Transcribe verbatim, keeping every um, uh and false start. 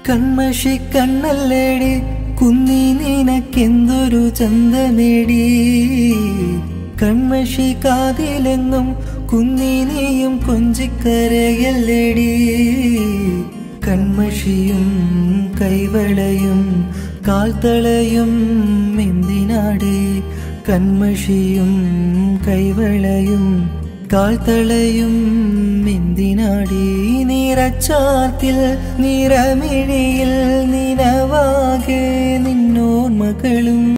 കൺമഷി കണ്ണല്ലേടി കുന്നി നിനക്കെന്തൊരു ചന്തമേടി കൺമഷി കാതിലെങ്ങും കുന്നി നീയും കൊഞ്ചിക്കരയല്ലേടി കൺമഷിയും കൈവളയും കാൽത്തളയും എന്തിനാടി കൺമഷിയും കൈവളയും കാൽത്തളയും എന്തിനാടി നിറച്ചാർത്തിൽ നിറമിഴിയിൽ നിനവാകെ നിന്നോർമകളും